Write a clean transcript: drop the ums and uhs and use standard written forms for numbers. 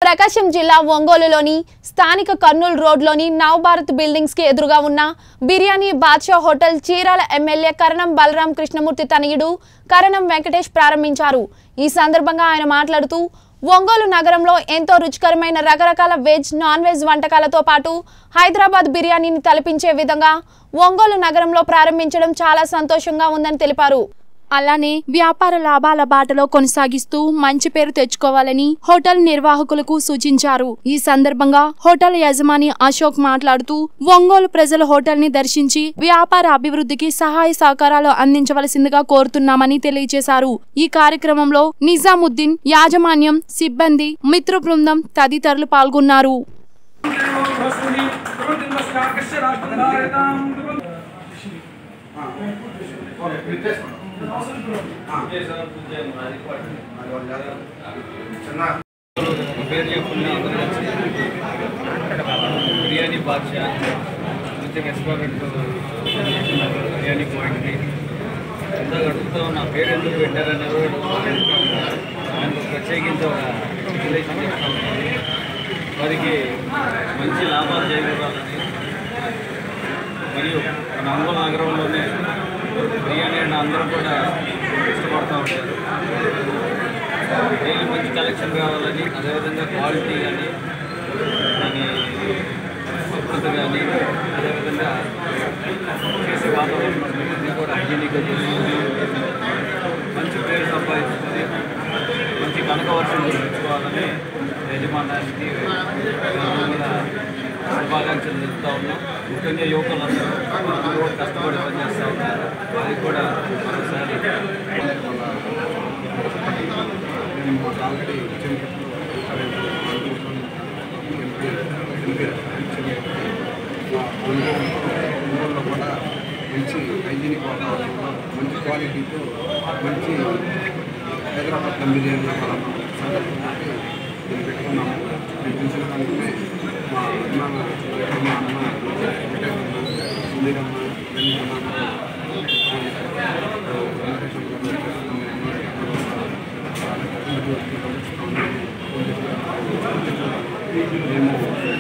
ప్రకాశం జిల్లా ఒంగోలులోని స్థానిక కర్నూలు రోడ్లోని నవభారత్ బిల్డింగ్స్ కి ఎదురుగా ఉన్న బిర్యానీ బాద్షా హోటల్ చీరాల ఎమ్మెల్యే కరణం బలరాం కృష్ణమూర్తి తనయుడు కరణం వెంకటేష్ ప్రారంభించారు। ఈ సందర్భంగా ఆయన మాట్లాడుతూ ఒంగోలు నగరంలో ఎంతో రుచికరమైన రకరకాల వెజ్ నాన్ వెజ్ వంటకాలతో పాటు హైదరాబాద్ బిర్యానీని తలపించే విధంగా ఒంగోలు నగరంలో ప్రారంభించడం చాలా సంతోషంగా ఉందని తెలిపారు। అలానే వ్యాపార లాభాల బాటలో కొనసాగిస్తూ మంచి పేరు తెచ్చుకోవాలని హోటల్ నిర్వాహకులకు సూచించారు। ఈ సందర్భంగా హోటల్ యజమాని అశోక్ మాట్లాడుతూ ఒంగోలు ప్రజల హోటల్ ని దర్శించి వ్యాపార అభివృద్ధికి సహాయ సహకారాలు అందించవలసిందిగా కోరుతున్నామని తెలియజేశారు। ఈ కార్యక్రమంలో నిజాముద్దీన్ యాజమాన్యం సిబ్బంది మిత్ర బృందం తదితరులు పాల్గొన్నారు। బిర్యానీ బాద్షా మంచి రెస్టారెంట్ బిర్యానీ పాయింట్ని ఇందాక అడుగుతూ నా పేరు ఎందుకు పెట్టారన్నారు। ఆయనకు ప్రత్యేకించి ఒక రిలేషన్ చెప్తా ఉన్నాను। వారికి మంచి లాభాలు చేకూరాలని మరియు మన ఒంగోలు నగరంలోనే బిర్యానీ అంటే అందరూ కూడా ఇష్టపడుతూ ఉంటారు। డైలీ మంచి కలెక్షన్ కావాలని, అదేవిధంగా క్వాలిటీ కానీ దాని సంస్కృతి కానీ, అదేవిధంగా చేసే వాతావరణం అన్నీ కూడా హైజీనిక్గా చేసుకుని మంచి పేరు సంపాదించుకొని మంచి కనకవర్షం తెచ్చుకోవాలని యజమానానికి శుభాకాంక్షలు తెలుపుతూ ఉన్నాం। ముఖ్యంగా యువకులందరూ కూడా కష్టపడి పనిచేస్తూ ఉన్నారు। అది కూడా మరోసారి ఒంగోలులో కూడా మంచి హైజీనిక్ వాతావరణంలో మంచి క్వాలిటీతో మంచి హైదరాబాద్ దమ్ బిర్యానీ సందర్భంగా నేను పెట్టుకున్నాము। నేను చూసిన దానికనే మా అన్న సుధీరమ్మ మేము